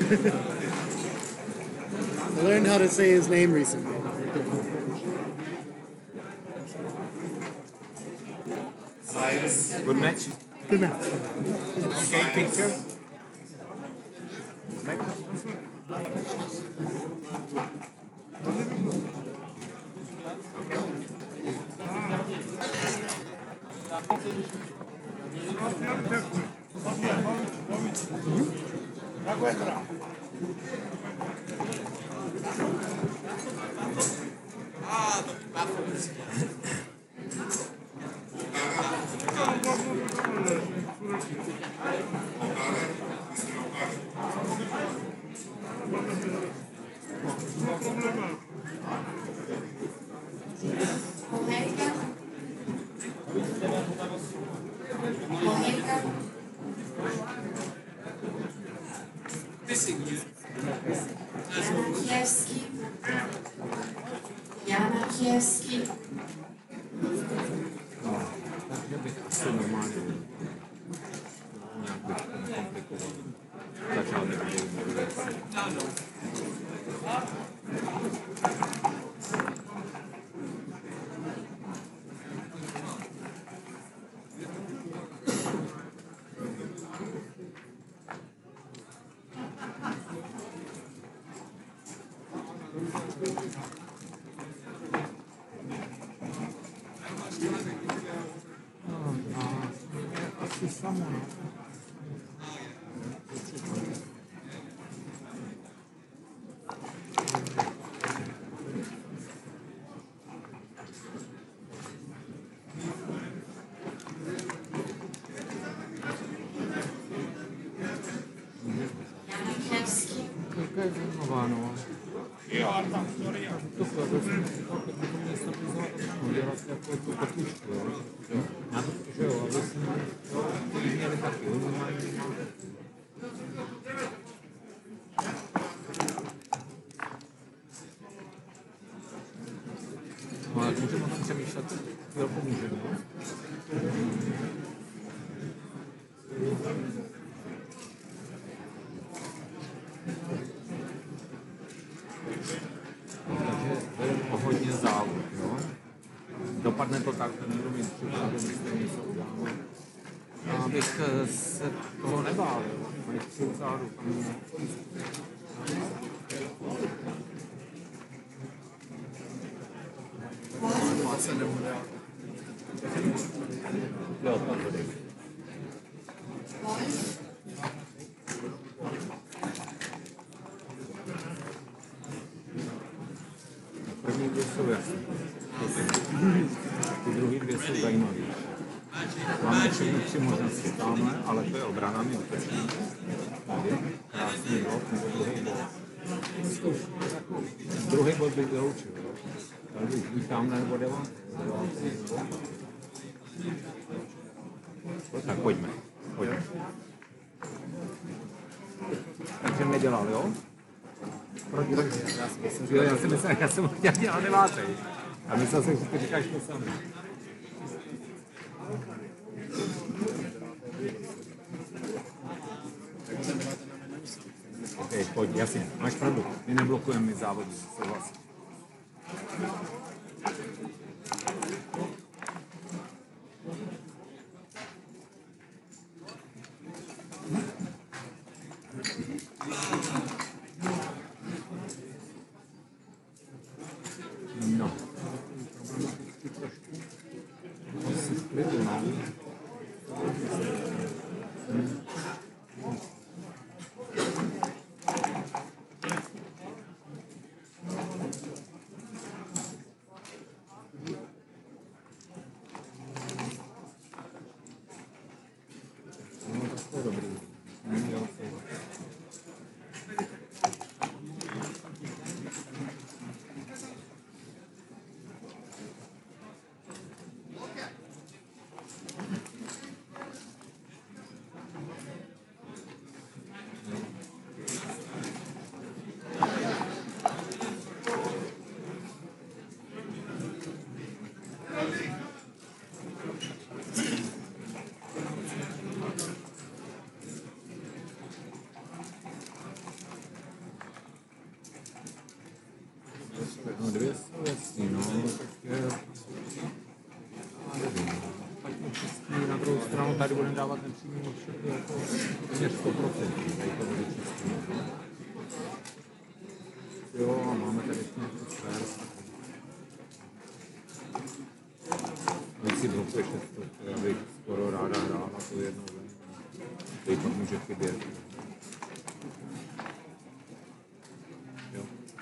I learned how to say his name recently. Good match. Good match. Okay, picture. Jana Kievský. Takže bych asi normálně nějak bych komplikoval. Začal bych věci. Asi samo. Jana Kievský. Jaká je zajímavá, no. To bychom mě stabilizovat obranu, dělat jako tu kotličku, jo. Já to, že jo, aby jsme to měli taky, normální. No, ale můžeme o tom přemýšlet, chvilku můžeme, jo. Takže vedeme o hodně závod, jo. Dopadne to tak, že někdo mít připravený, že něco uděláme. Já bych se toho nebál, jo. Mají 3 zádu, jo, tam to jde. První 2 jsou jasné. Ty druhé 2 jsou zajímavé. Máme tři možnosti tamhle, ale to je obrana, my útočíme. Tady, krásný blok, nebo druhý bod. Druhý bod bych vyloučil. Tady bych buď tamhle nebo devátý. Tak pojďme. Takže nedělal, jo? Já si myslím, já jsem chtěl dělat 9. A myslel jsem, že ty říkáš to samé. OK, pojď, jasně, máš pravdu. My neblokujeme, my závodíme, souhlasím. No. Asi v klidu, no. No, tak to je dobrý. No, 200, jasný, no, tak je... Tak čistý, na druhou stranu tady budeme dávat nepřímý odštěpy jako téměř 100%, tady to bude čistý. Jo, a máme tady ještě nějaký sfér. Když si blokuješ, já bych skoro ráda hrála to jednou ven. Tady pak může chybět. Jo.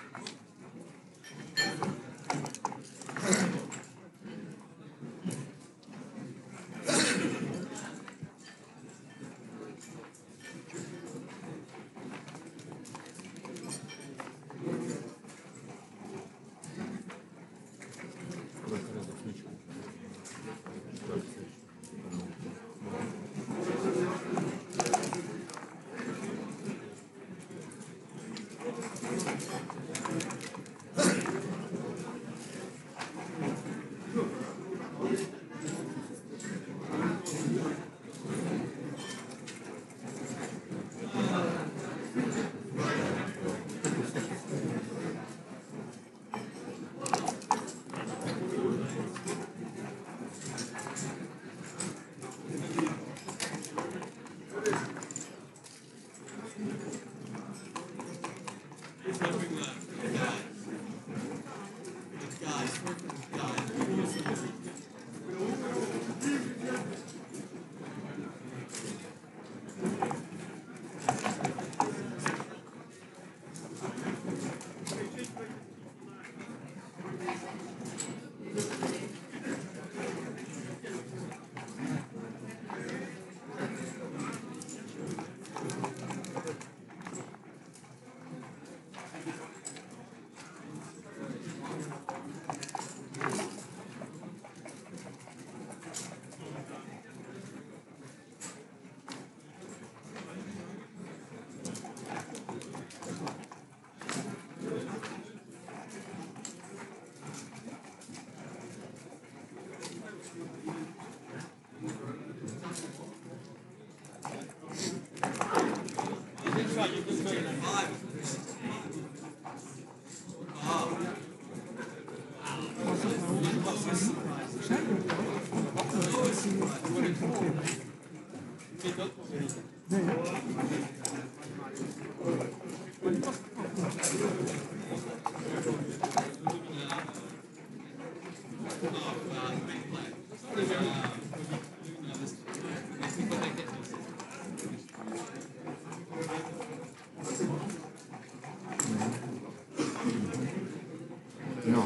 No,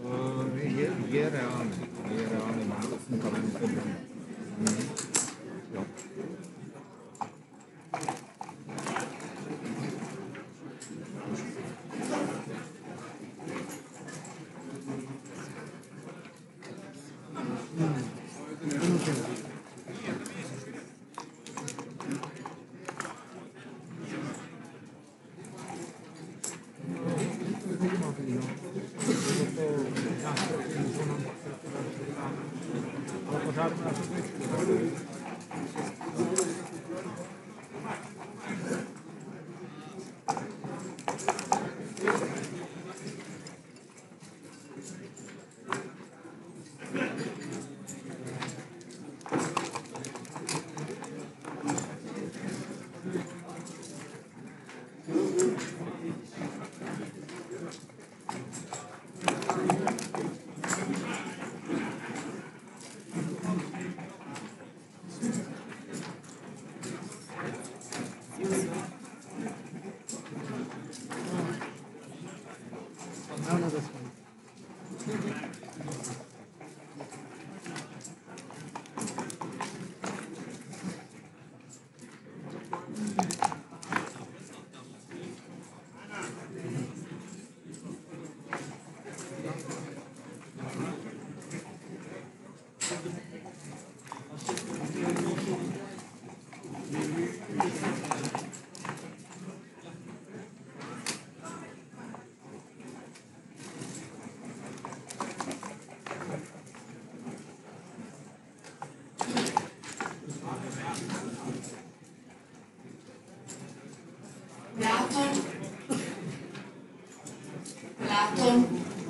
je reálný, mám 8 kamenů pod domů. Jo. I don't know this one. Ten.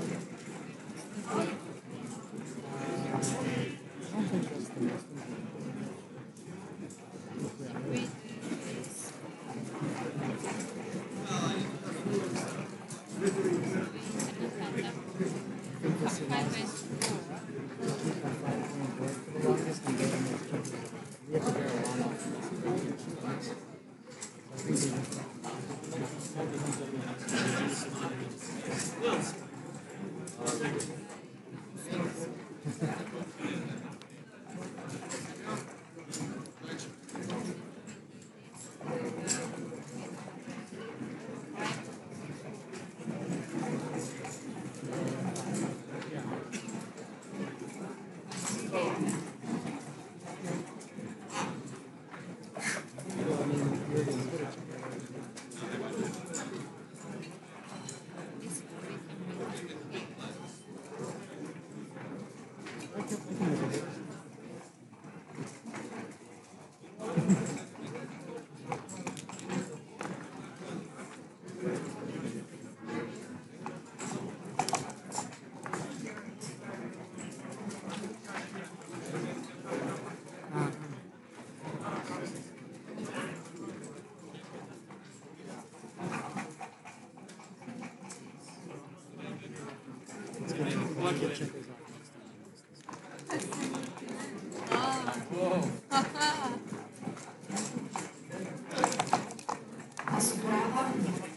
Assegurada.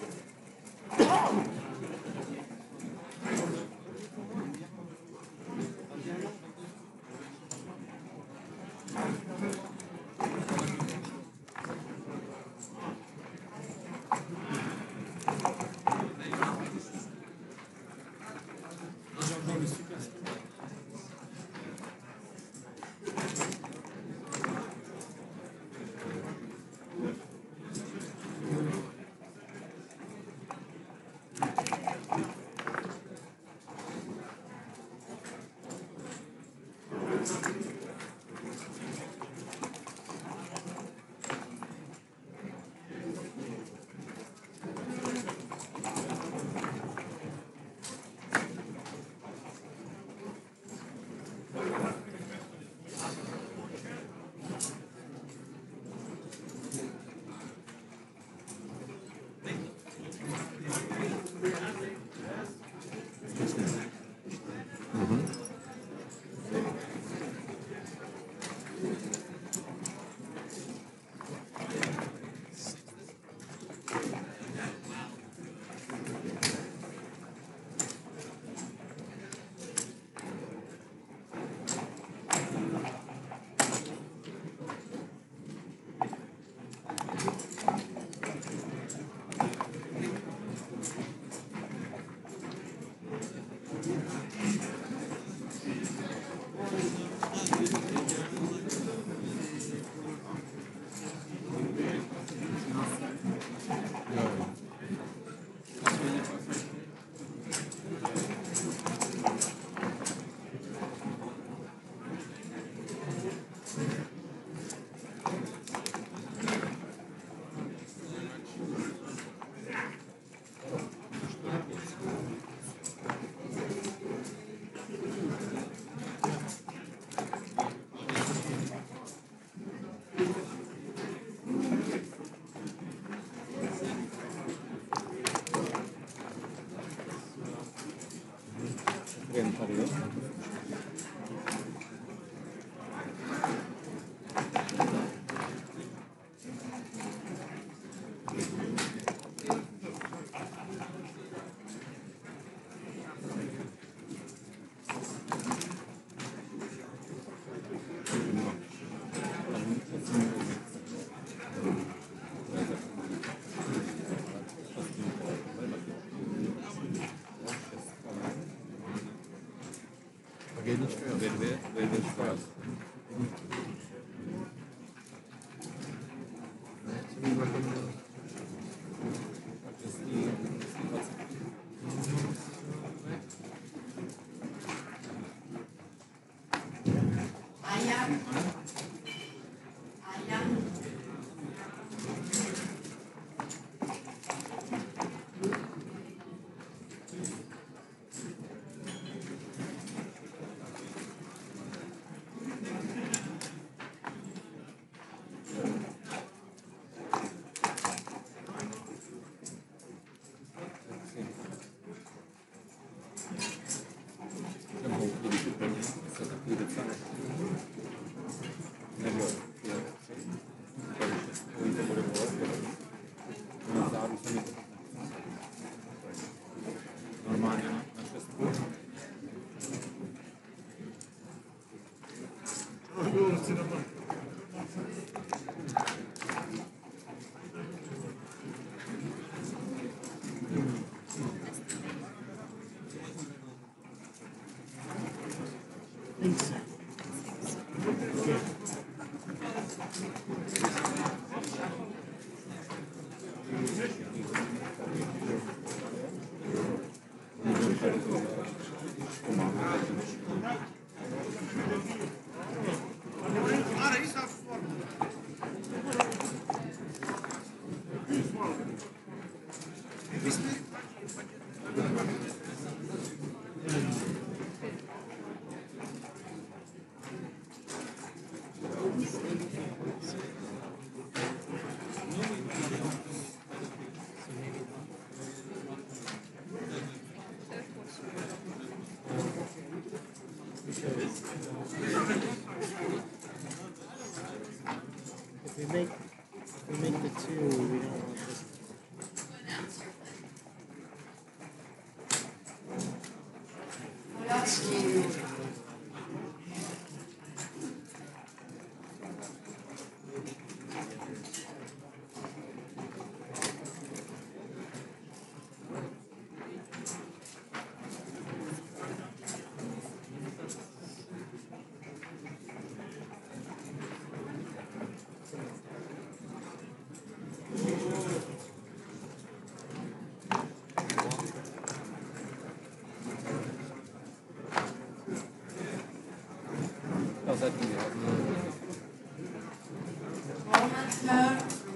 Tak jednička je obě dvě škola. Ayan. Ayan. mi to tak nechce. Normálně na šestku. Think so. Yeah. If we make the two, we don't want this. Polacki. To zetnij. Moment here.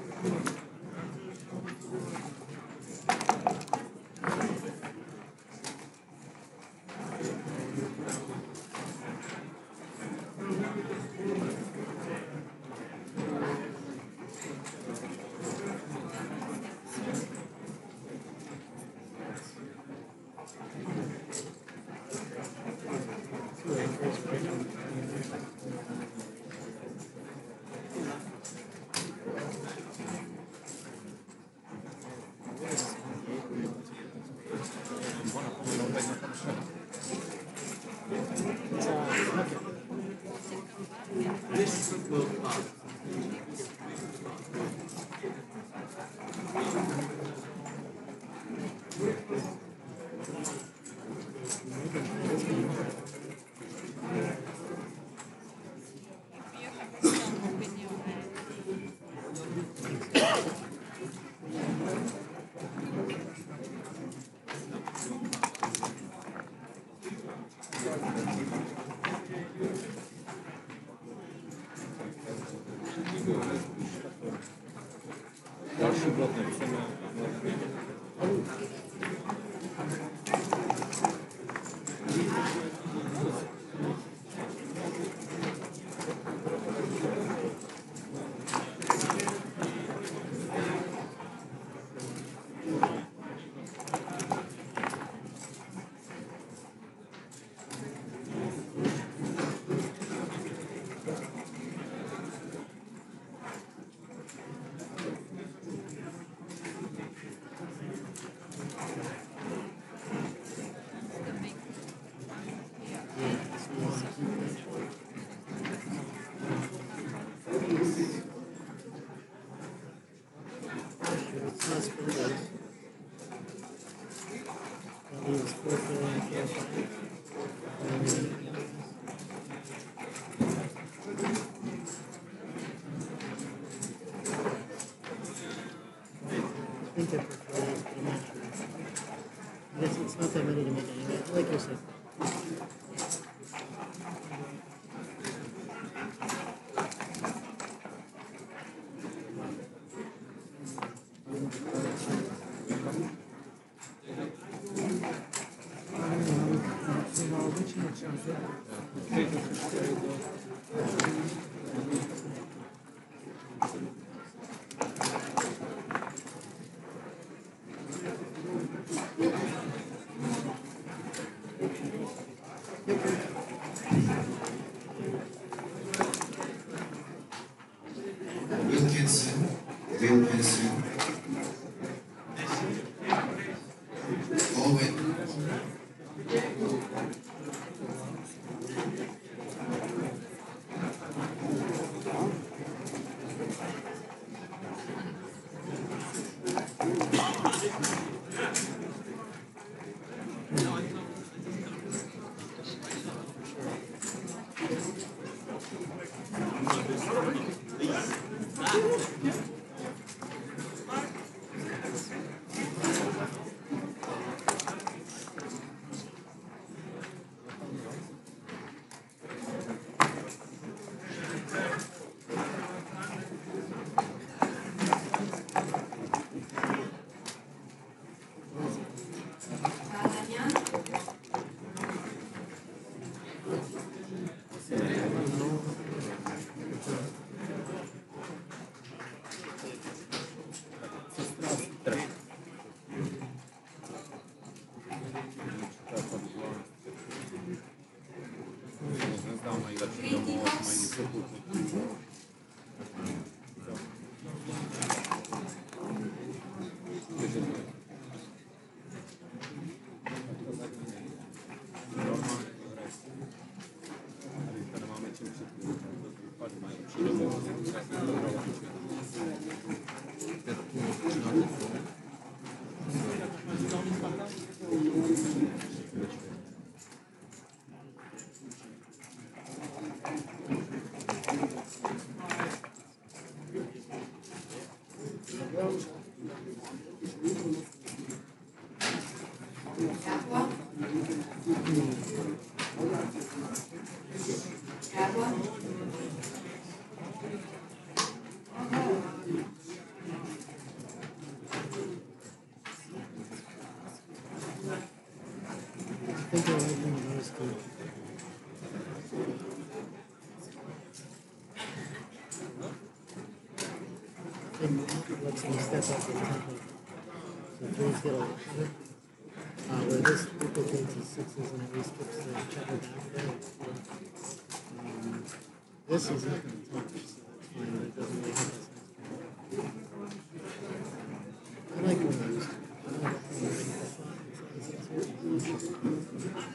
Další blok nechceme. I think I prefer it, but I'm not sure. I guess it's not that many to make anyway. I like your set. Wilkinson. Capua? Capua? I think I like one of those too. And let's see, step up the tempo. So threes get a little better. Where this duplicates his sixes and at least gets the checker back there. This is not going to touch, so it's fine, but it doesn't really hit this next one. I like one of those. I don't have a problem with the five.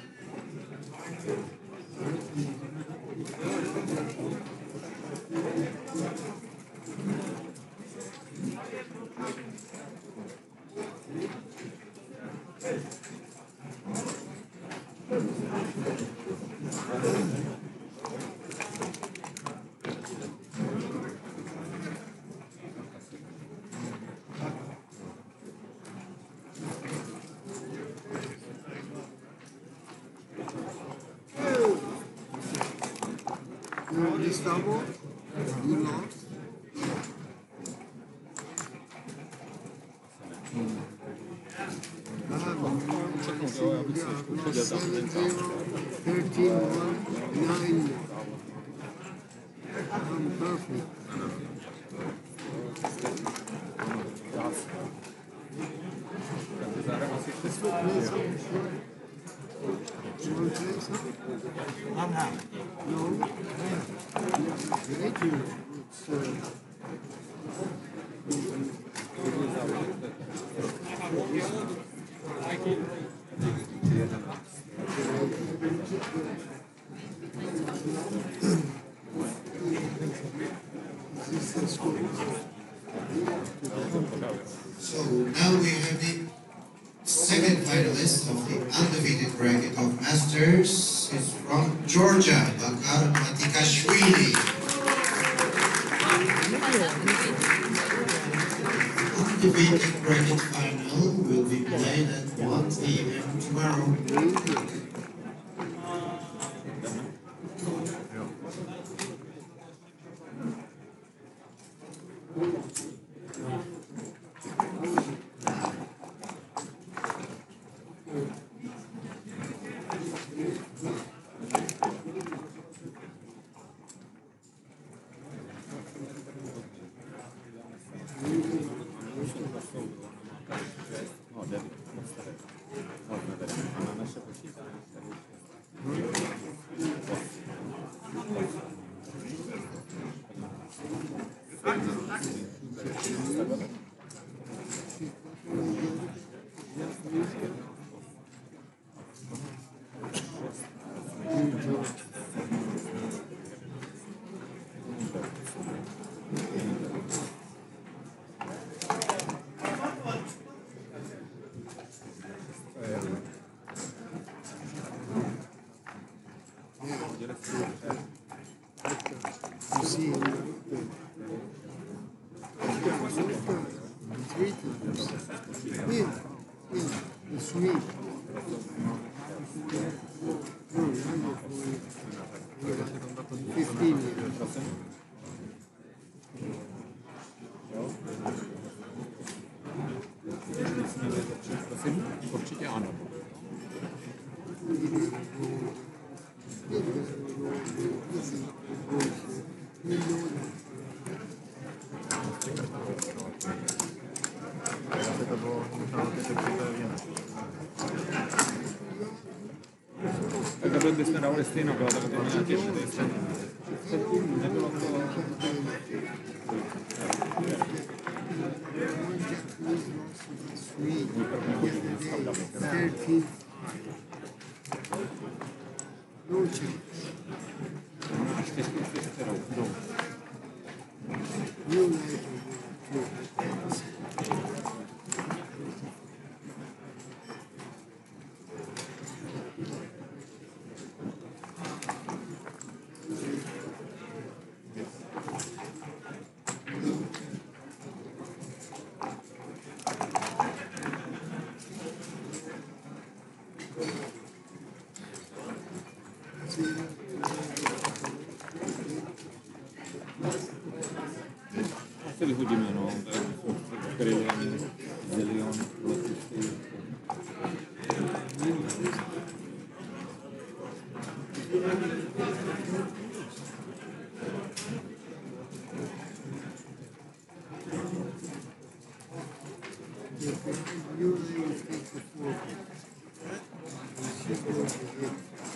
No, this double, you lost. I have a 7-0, 13-1, 9. I'm perfect. You want to play some? I'm happy. No. Great, you. It's So now we have the second finalist of the undefeated bracket of Masters. It's from Georgia, Bakar Matikashvili. Undefeated bracket final will be played at 1 p.m. tomorrow. You see him three times. Yeah, it's me. No, I'm for 15 years. Určitě ano. To bylo možná opět tak aby bychom dávali stejnou, byla tak to nějaké nebylo to... No chance. You like vyhodíme, no. To jsou skrylený zilion letů. Usually we take the 4 points. And she goes ahead.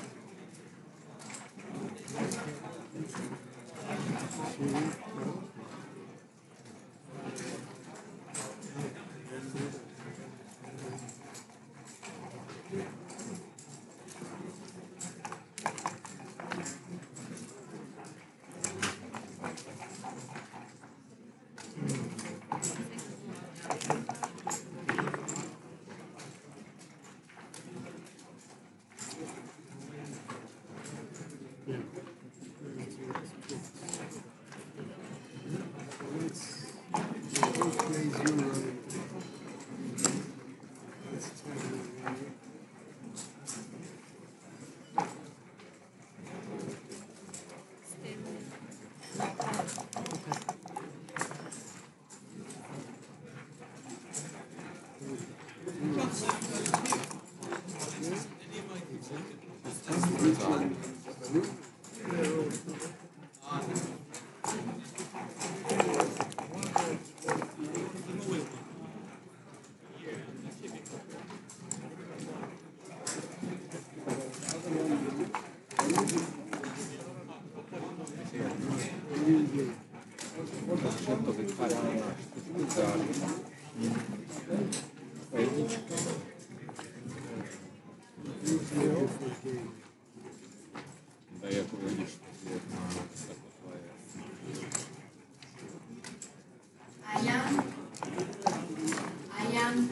To vypadá na špičkách. Jednička. Tady jako vidíš, jedna, takhle je. Ayan.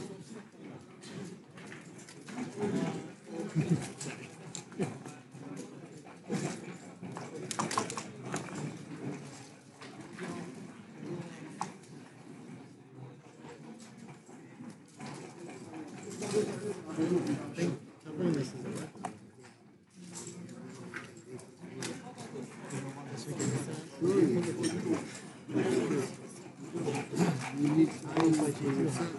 Covering this is a weapon. You need to fight yourself.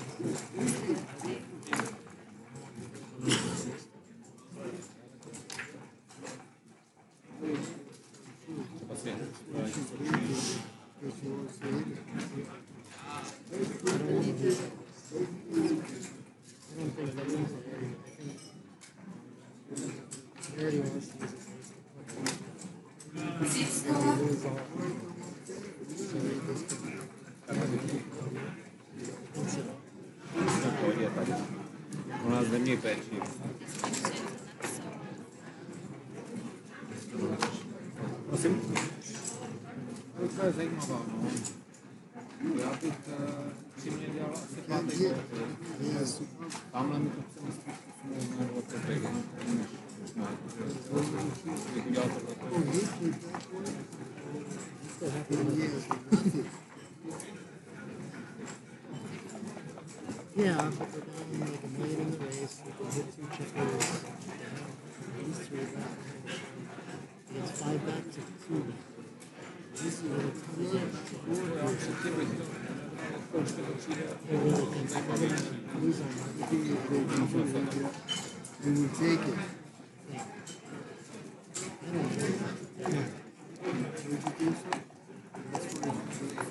U nás nemějí péči. Prosím? To je zajímavá, no. Já bych přímě dělal asi pátek lety. Tamhle mi to chce myslet, že jsme na 20 bych udělal tohle. Yeah, but we're down like a million in the race. We can hit 2 chippers. At least 3 back. Against 5 back to 2 back. This is what it's coming down to. Já určitě bych to zkoušel určitě. I really think I'm going to lose on that. You will take it. I don't know. Would you think so? That's fine.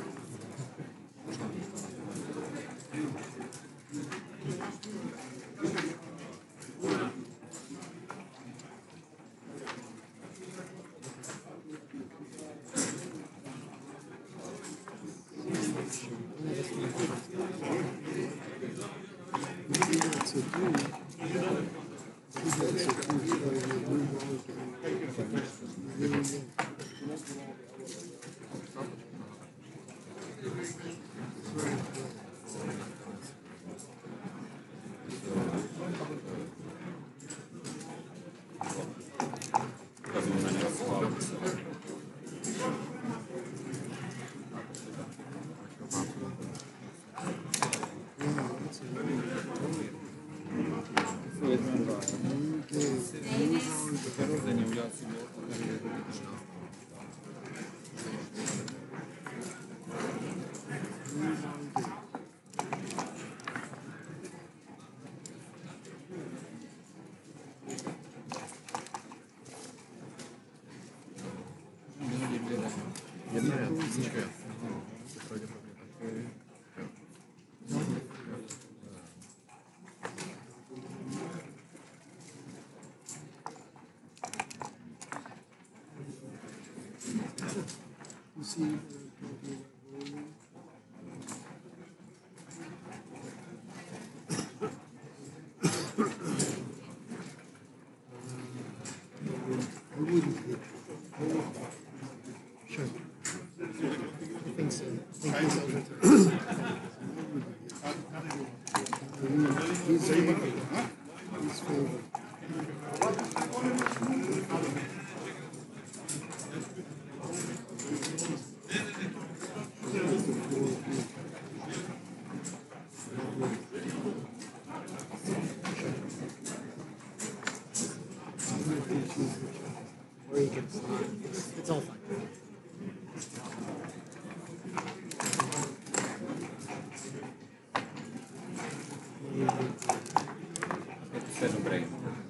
písničky jasně. To pravděpodobně taky. You see, I wouldn't hit. Sure. I think so. I think he's over to He's favored. or you can. It's all fine. To je dobrý.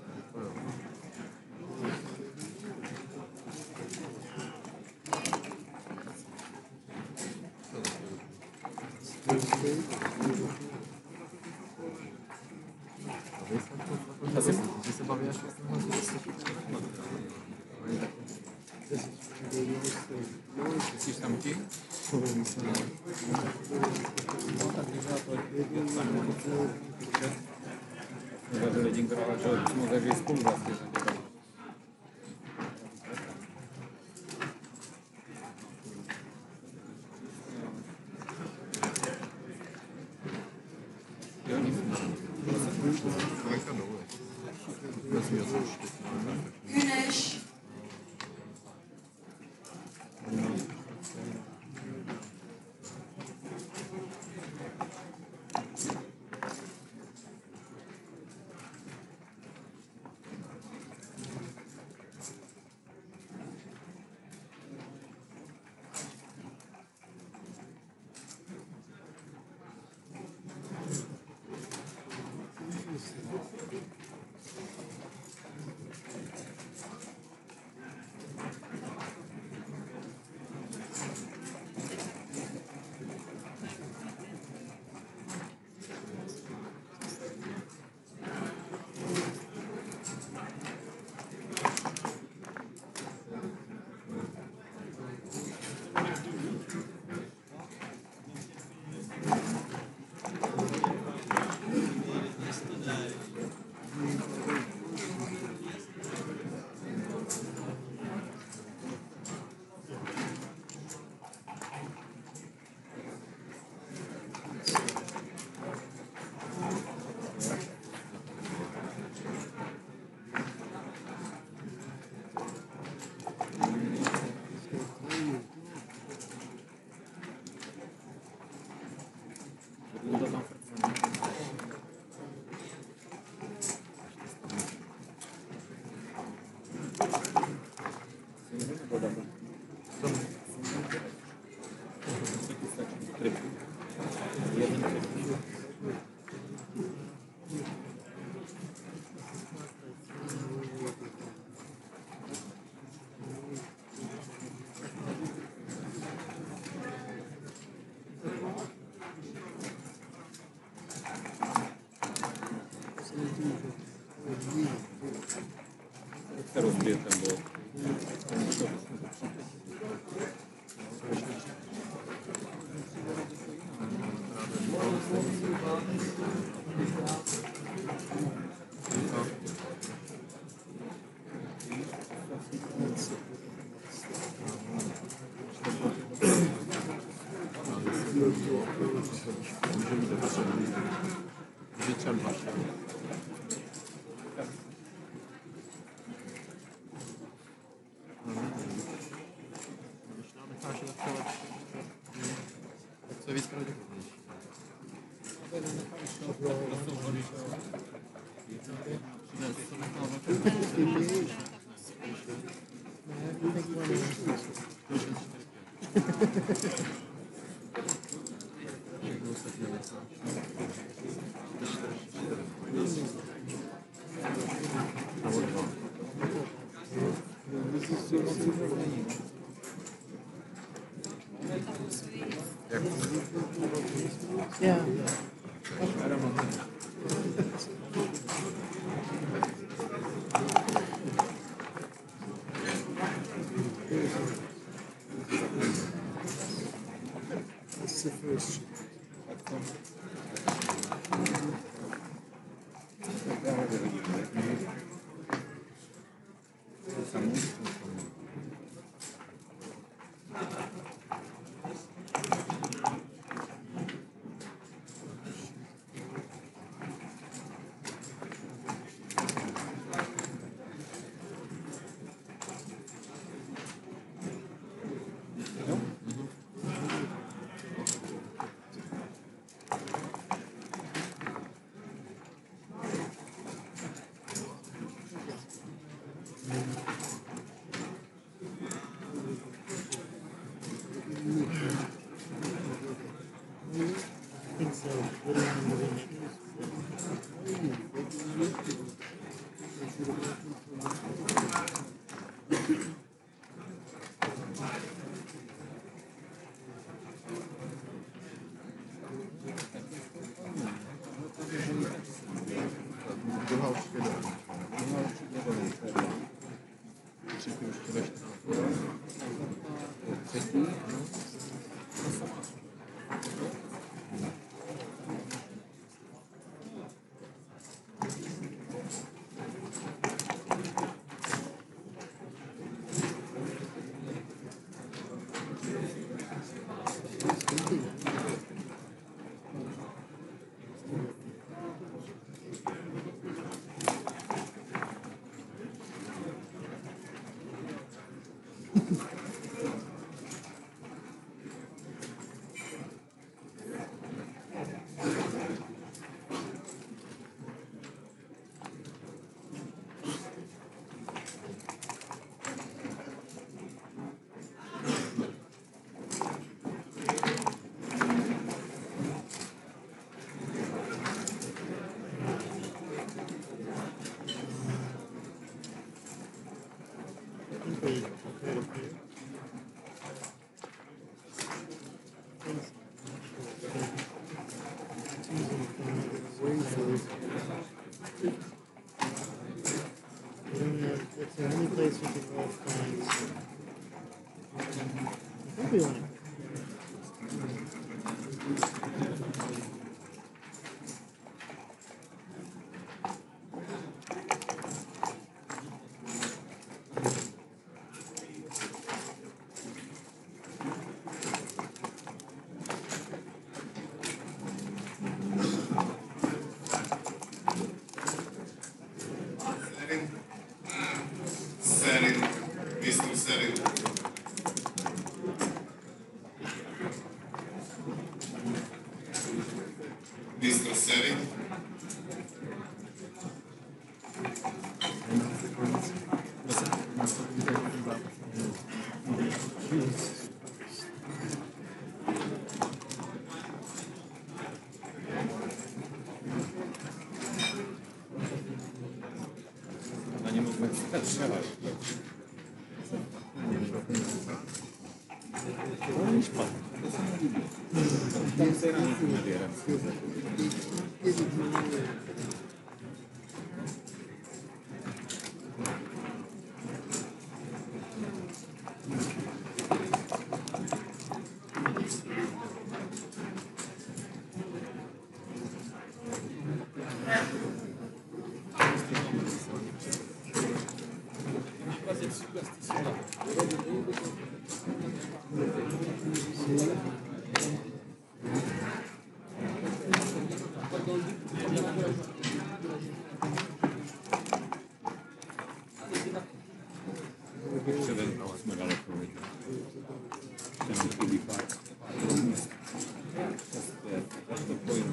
Ty se baví až Myslíš tam ti? No tak to je jedinka, ale čo jsme zažili spolu vlastně. Jo, nic. Güneş. Se rozbije ten blok. Co je víc pravděpodobnější? Yeah. I don't know. That's the first. I think so. What do you want to move in? Druhá určitě dobrá. Druhá určitě dobrá. Třetí ještě ve 14. Třetí, ano. It's the only place we can roll coins. I think we want to. Setting, Mr. Setting. Mr. Setting. Na něm můžeme střelat. To není špatné, to se mi líbí. Tam se na nic nevěrem. Předem jsme daleko. Ten chybí pár. To pojím.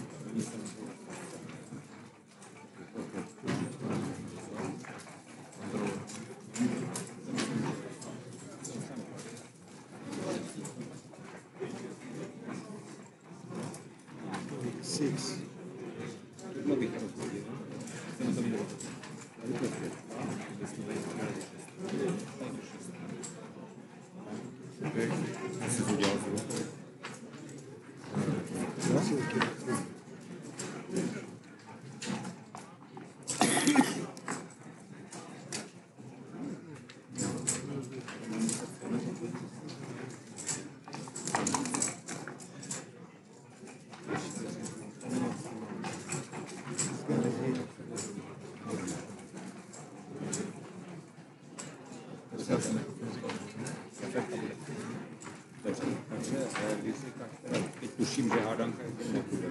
Six. Tohle bych rozhodil. Jsem to viděl. Jsi to udělal zrovna. jsem neřekl. Efekta bude. Dobře, takže když říkáš, teď tuším, že hádanka je tím nebude.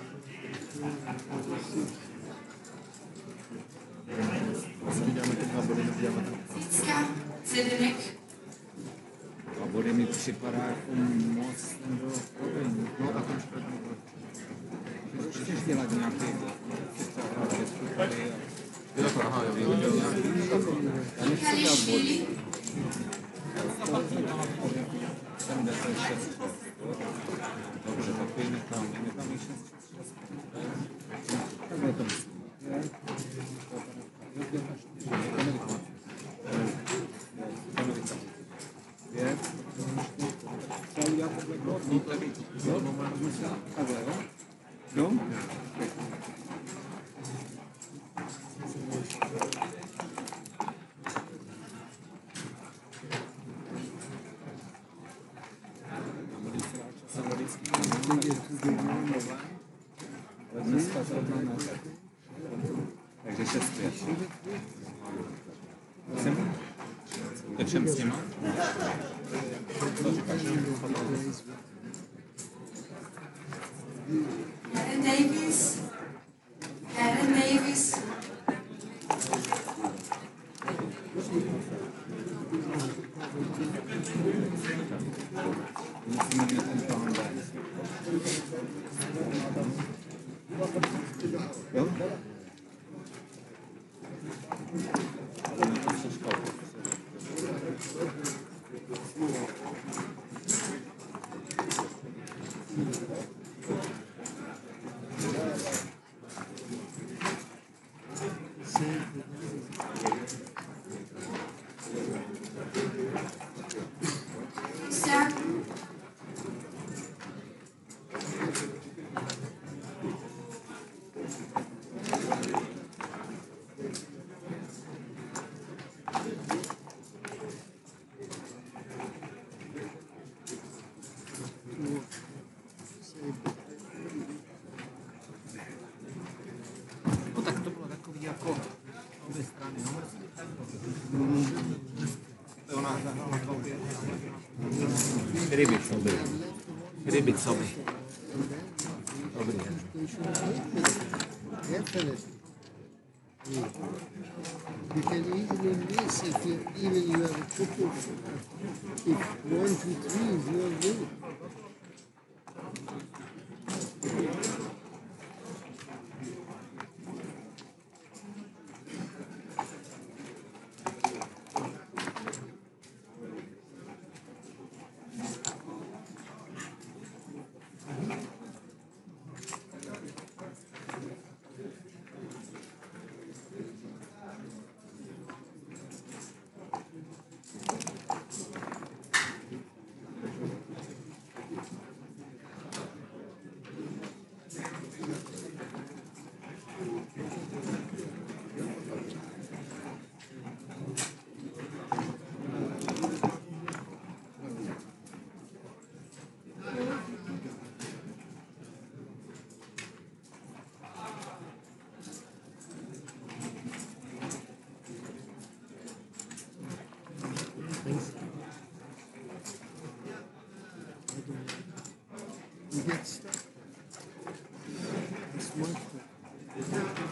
Vlastně děláme ty 2 body, neděláme ten. Získa, Cedenek, A body mi připadá jako moc nebylo prodejný. No a ten čtvrtý byl. Můžeš dělat nějaký Je takhle, aha, jo. Michališvili, 76. Dobře, tak je mi tam i 6. Tak je to myslím. Třeba udělat takhle krok, no to je víc. Jo, takhle, jo? Jo? Ale dneska zrovna ne. Takže 6-5. Tečem s nima? Co říkáš? Karen Davis, Karen Davis, Musíme mít ten plán B. Jo? Ale mě to přeškalo. Sir, No tak to bylo takový jako obě strany. To ona zahrála to obě. Rybicovi. Rybicovi. Dobrý den. Definitely. You can easily miss if you even you have a triple. If 1, 2, 3 is your win. You get stuck. It's much better.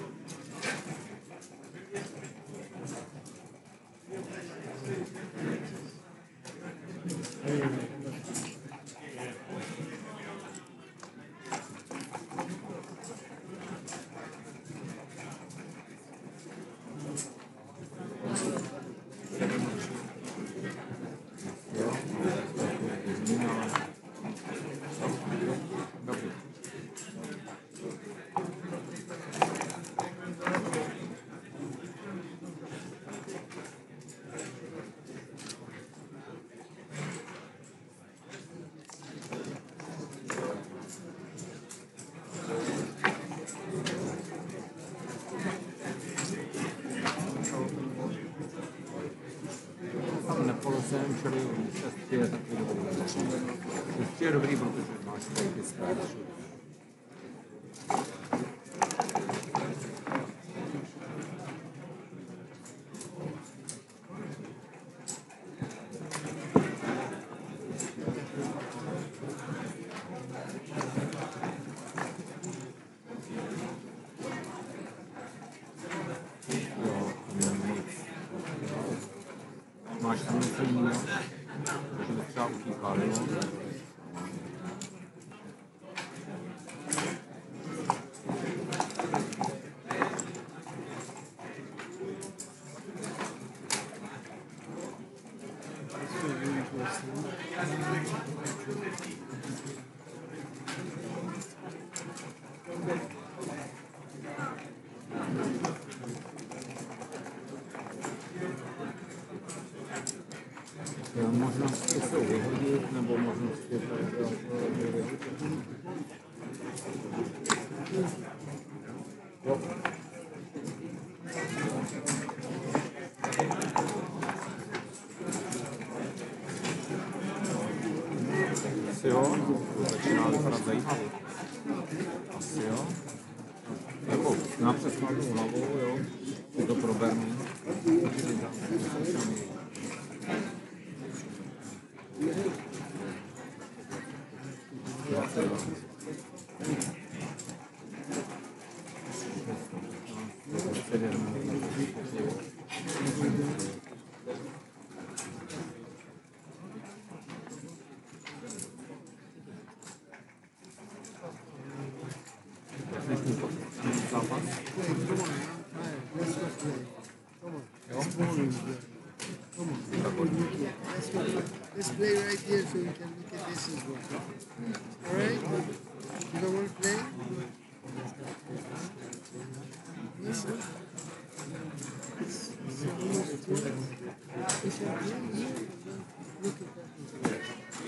Nepolesem, čili 6 je takový dobrý. 6 je dobrý, protože máš tady ty zprávy všude. cíl, že bych třeba utíkal, jo. Možnosti se vyhodit, nebo možnosti asi jo, to začíná vypadat zajímavě. Asi jo. Jako na přesladnou hlavou, jo, si to probernu. Let's play right here so we can look at this as well. Alright? You don't want to play? Yes, sir. It's almost 12. We shall play here. Look at that.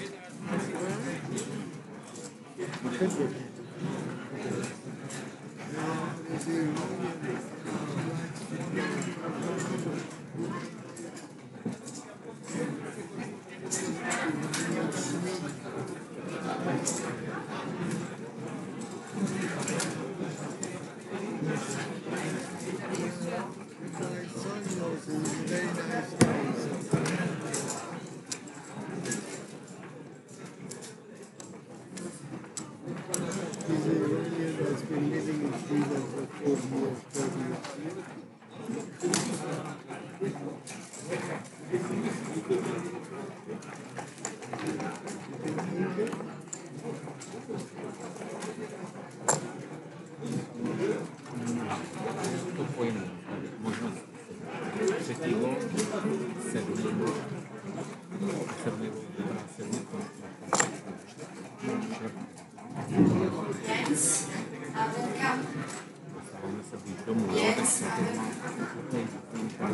He's an Iranian that's been living in Sweden for 40 years, 30 years. To pojmu, možnost třetího, sedmého, Jens, welcome. Dostáváme se blíž domů, jo, tak se to má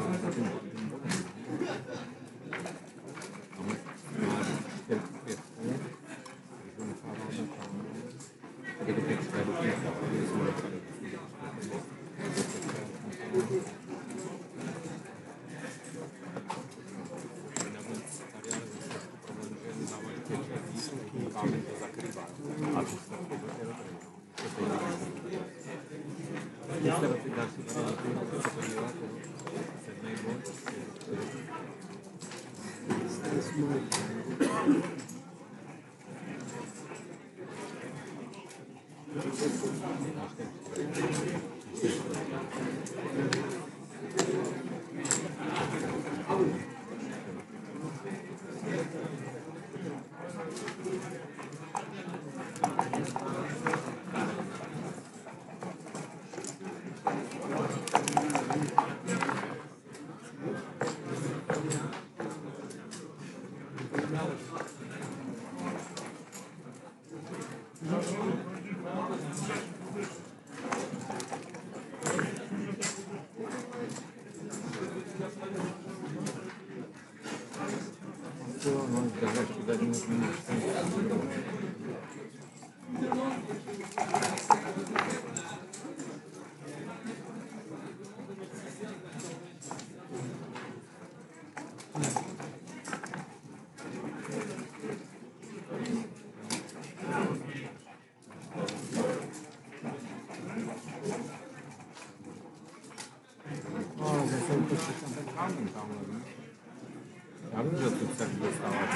Já vím, že tu se dostává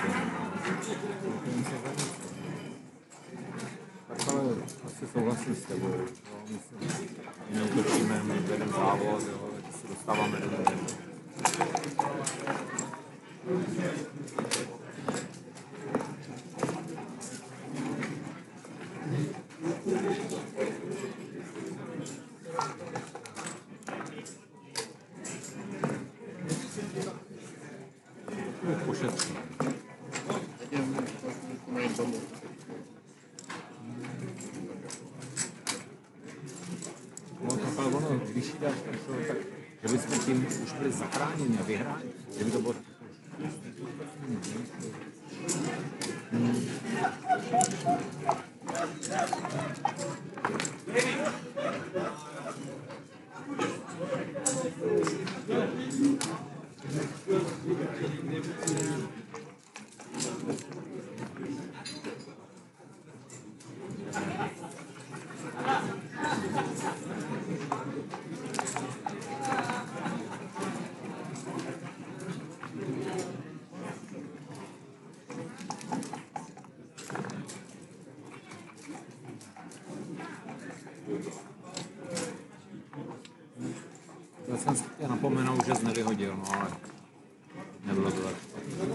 tak ale asi souhlasím s tebou. My neutočíme, my vedeme závod, takže se dostáváme do toho. Pošetří. No, takhle ono, když jí dáš ten show, tak že bychom tím už byli zachráněni a vyhráni, kdyby to bylo taky Já jsem si chtěl napomenout, že jsi nevyhodil, no ale nebylo to tak špatně.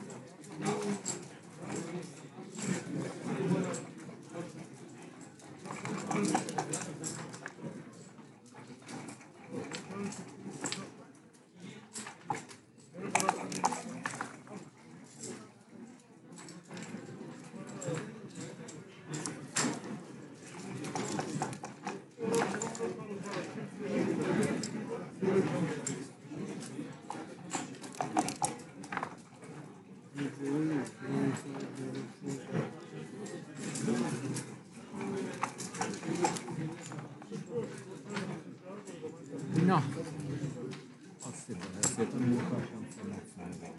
No, asi bez, je to nějaká šance moc nevím.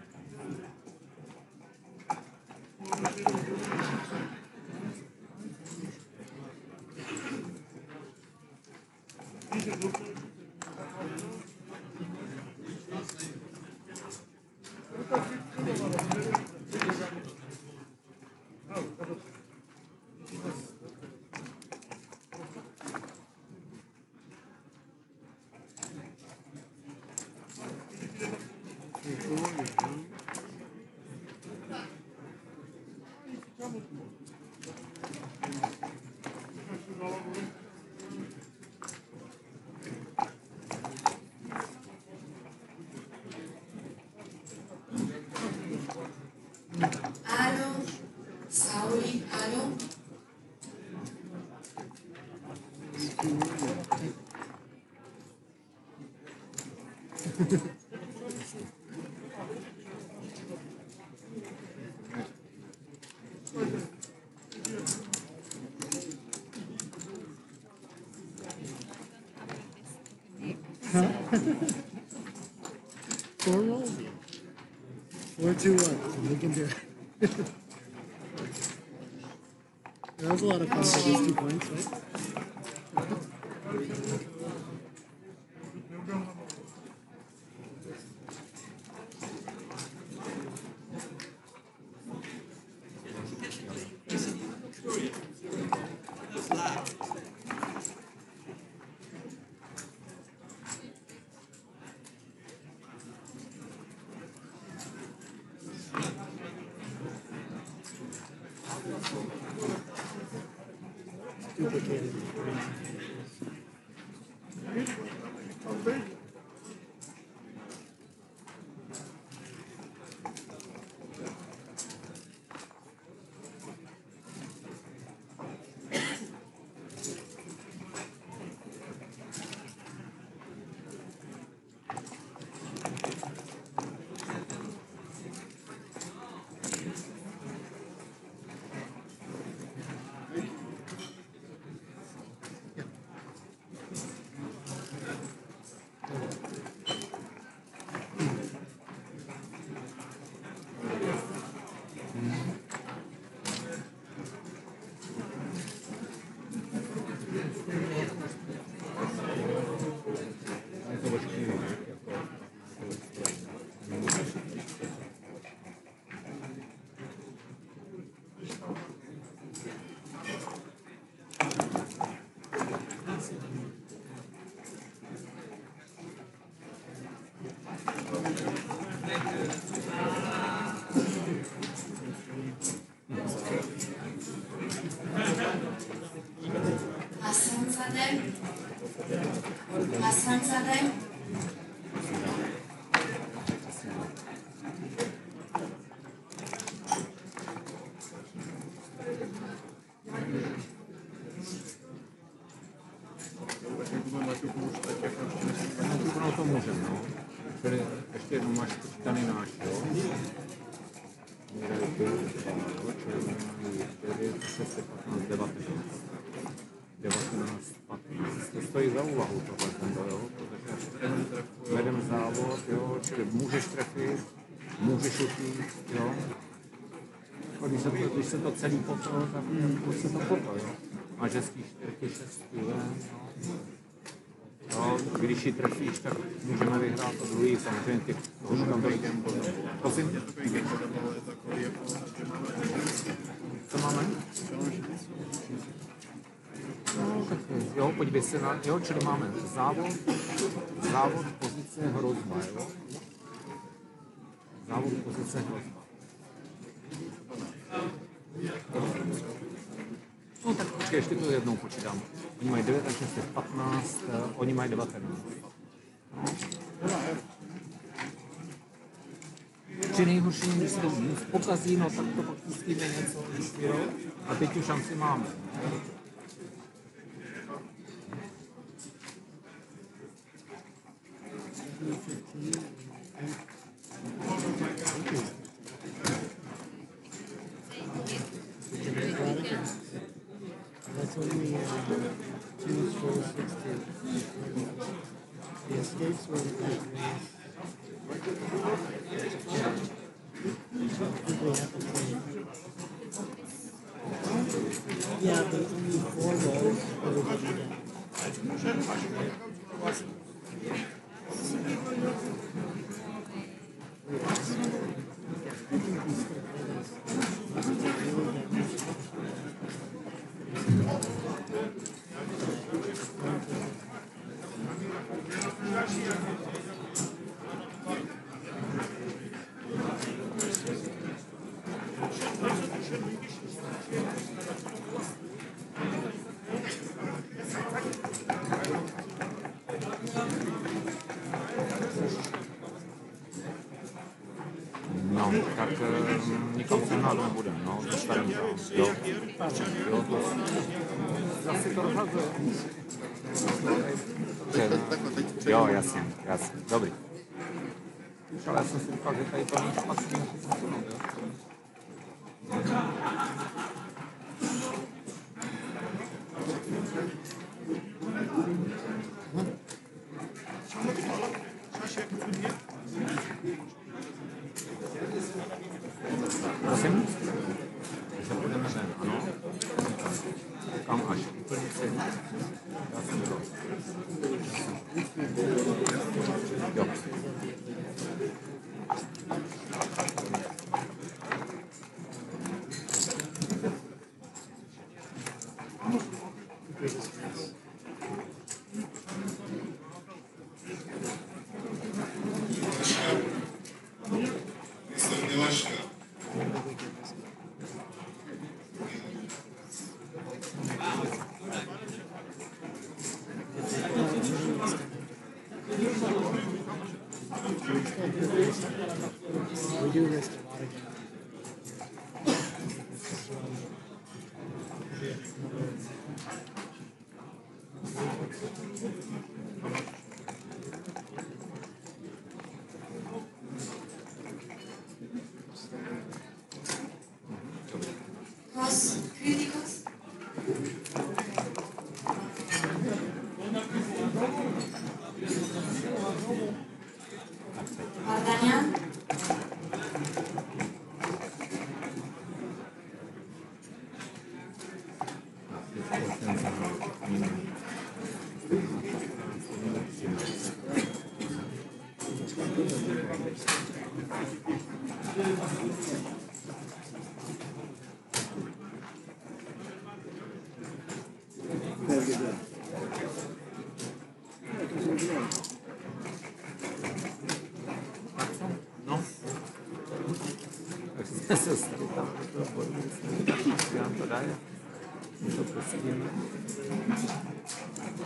Áno, Sauli, áno. Four rolls. 4-2-1. We can do it. That was a lot of fun for those 2 points, right? Duplicated. Hasanzadeh, No to můžeme, no. Čili ještě jednou máš počítaný náš, jo? Čili 9, 10, 15, 19. 19, 15. To stojí za úvahu tohle, jo? Protože vedem závod, jo? Čili můžeš trefit, můžeš utít, jo? Když se to celý poplo, tak už se to poplo, jo? Máš hezký 4, 6, jo? No, když ji trefíš, tak můžeme vyhrát to druhý, samozřejmě těch už tam dojde. Prosím? Co máme? No, tak jo, podívej se na, jo, čili máme závod, pozice, hrozba, jo? Závod, pozice, hrozba. No tak počkej, ještě to jednou počítám. Oni mají 9, 6, 15, oni mají 19. Při nejhorším, když se to pokazí, no tak to pak pustíme něco, jo? A teď tu šanci máme. That's only 2, 4, 16. The escapes were the back race. Yeah, but only 4 rolls over the weekend. No, tak nikam se hnát nebudeme, no, dostaneme to, jo. Jo, to zase to rozhazuje. Jo, jasně, dobrý. Už ale já jsem si říkal, že tady to není špatný, musí se posunout, jo. Prosím? Takže půjdeme ven, ano. Kam až? Úplně celý. Já jsem to. Jo. Mistr Milaška. We do risk a lot again. Cross, críticos. Vardañán. No. Tak se tady tam to bojím, nám to daje. My to pustíme.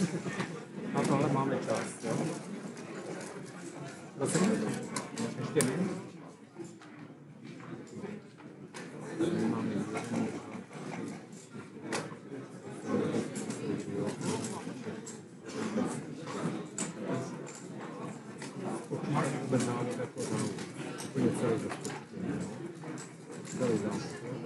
Na tohle máme čas, jo? Prosím? Ještě ne? Tady máme jeden, máš vůbec návod jako závod. Úplně celý zastupky. Celý závod.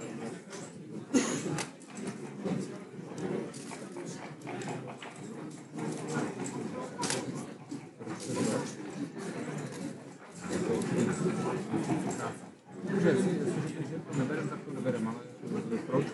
Může si, že to neberem, tak to neberem, ale proč?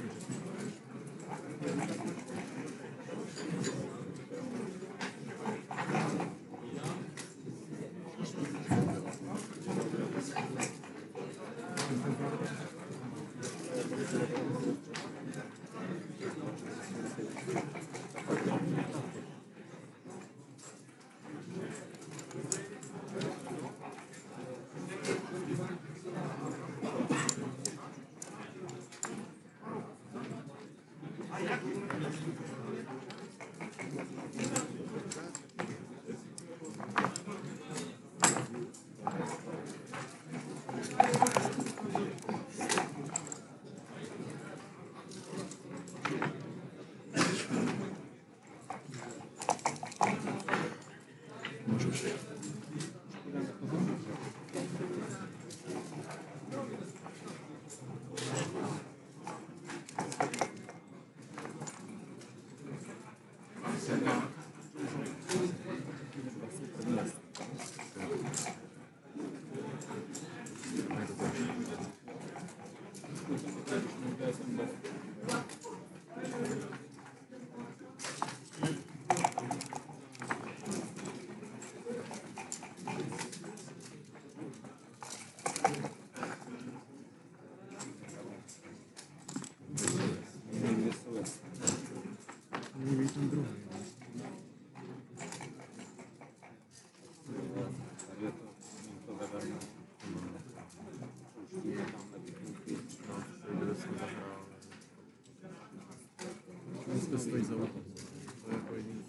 To stojí za útok. To je jako jediný.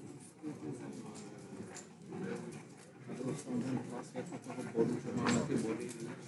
Vlastně toho bodu, že máme ty body.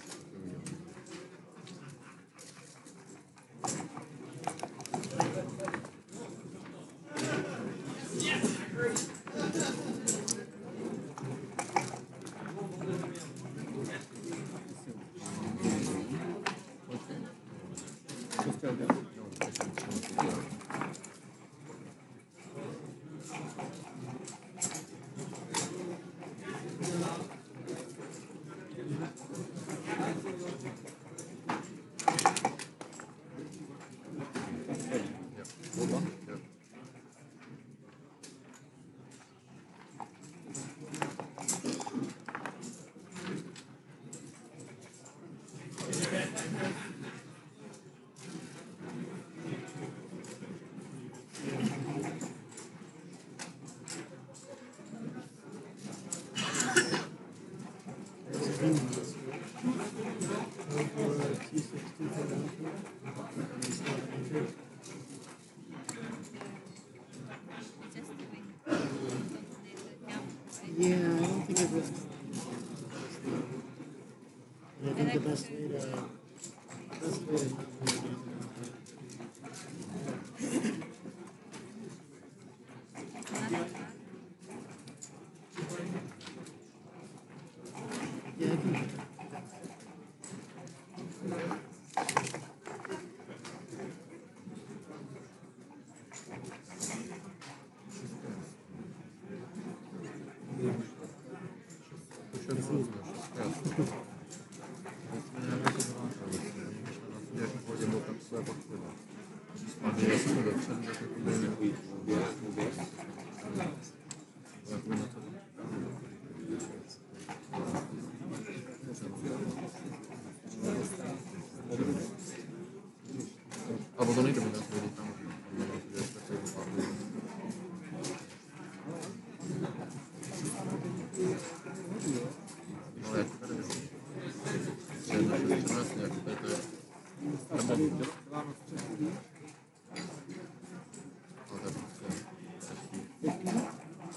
Yeah, I don't think it was. I think the best way to not lose it. Yeah, I can. Albo to nejde, tam. No, jak tady bylo. 14, jak tady to je. Nebo děláme v Česku. No, to je prostě.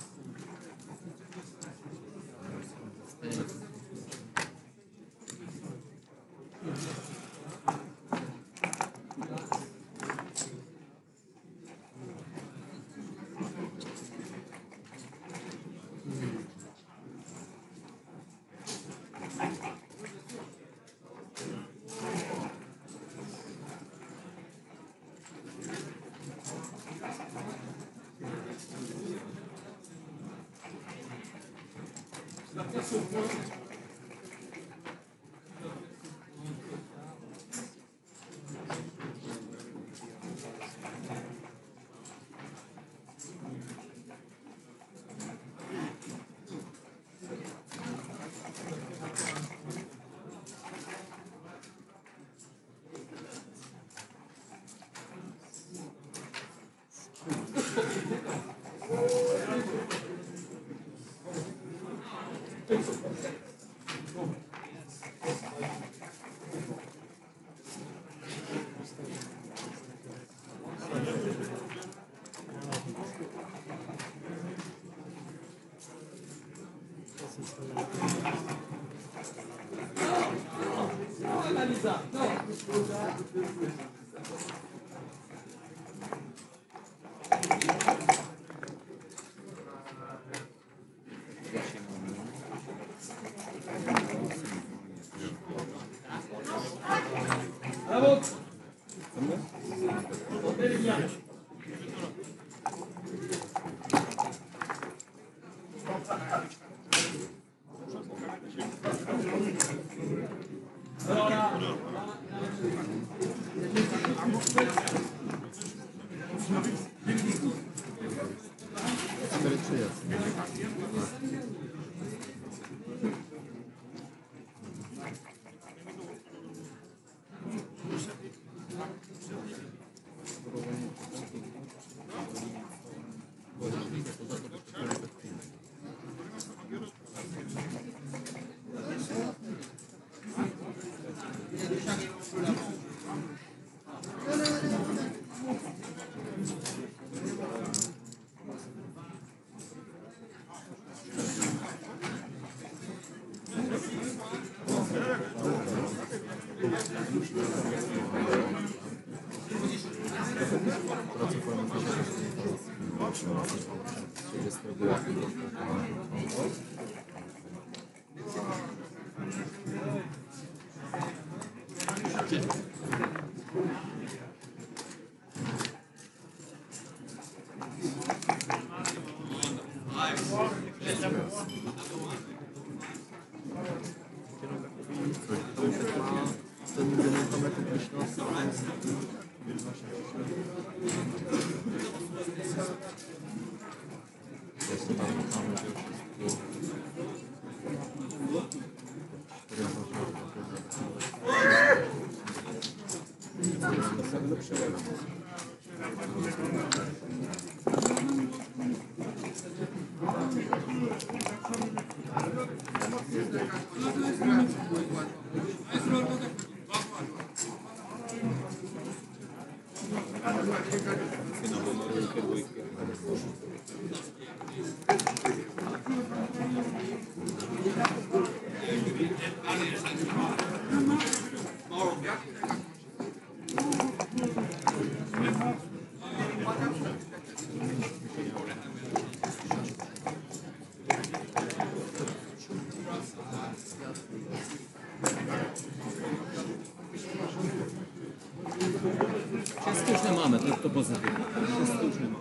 Česky už nemáme, to je to pozitivní. Česky už nemáme.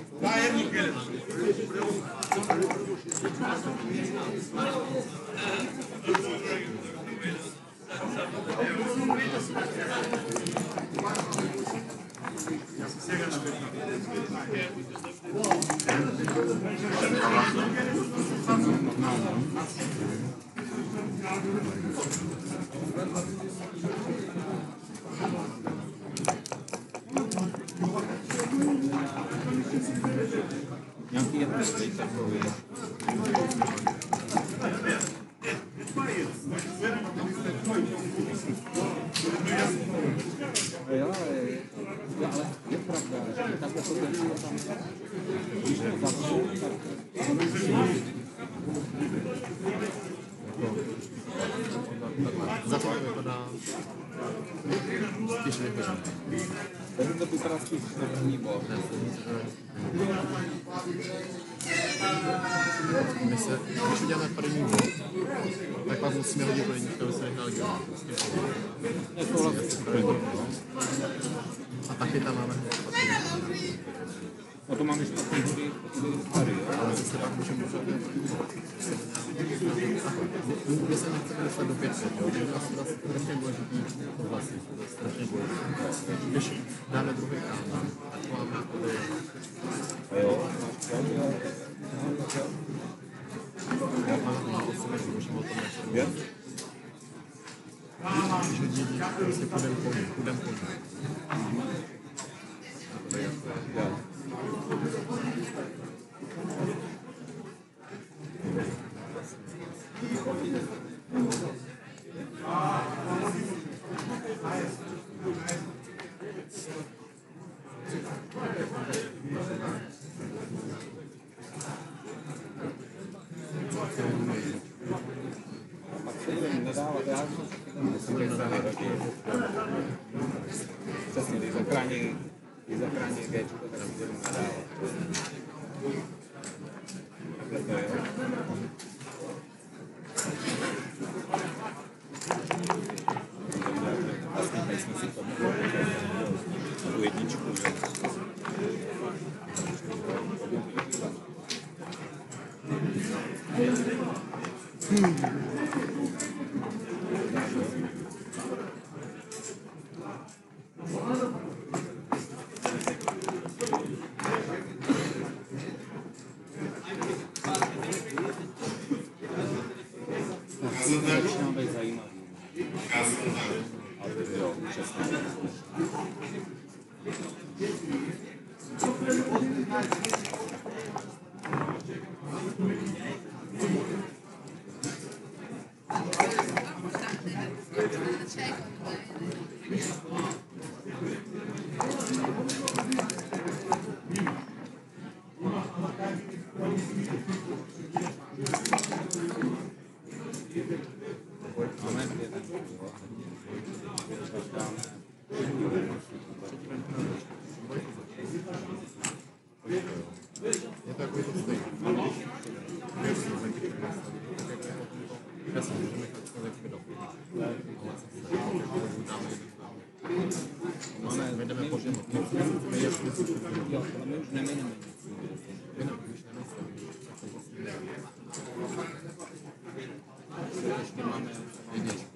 Nějaký je takový. Jo, ale je pravda, že takhle to ten tam, když to zavřu, tak Za to vypadá spíš vypadá. tady to vypadá spíš na první bod. Když uděláme první bod, tak pak musíme hodit do jednička, aby se vyhrál gol. Je to vlastně první. A taky tam máme No to máme špatný hody tady, ale zase pak můžeme udělat. My se nechceme dostat do 500, jo? Je to strašně důležitý souhlasí, to je strašně důležitý. Když dáme druhý kám, tak máme jakoby... Máme 8 minut, můžeme o tom něco. Když lidi prostě půjdeme po ní. Přesně, když zachrání Gčko, tak si jdeme nadávat. Takhle to je. Vlastně tady jsme si to tu jedničku, že? Začíná být zajímavý. Ale jo, přesně. Máme jeden. Je to jako to stejné. Já si můžeme člověk vydal. Ale my jdeme po těm. Jo, ale my už nemenujeme nic. Ještě máme jedničku.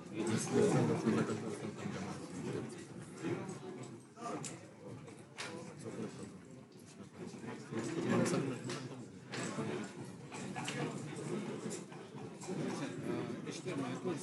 Ještě máme jako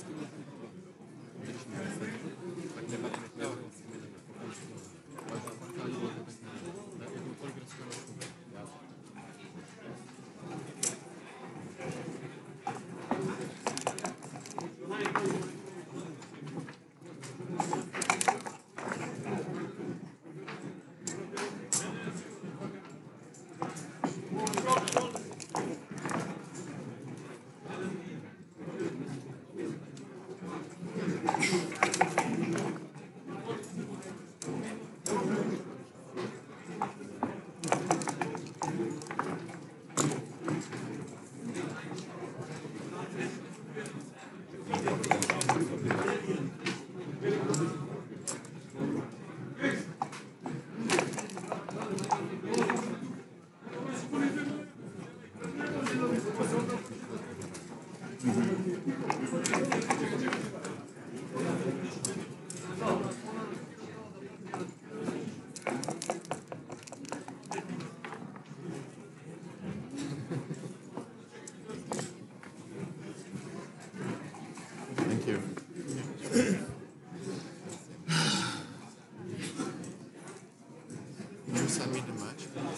Thank you. Can you send me the match?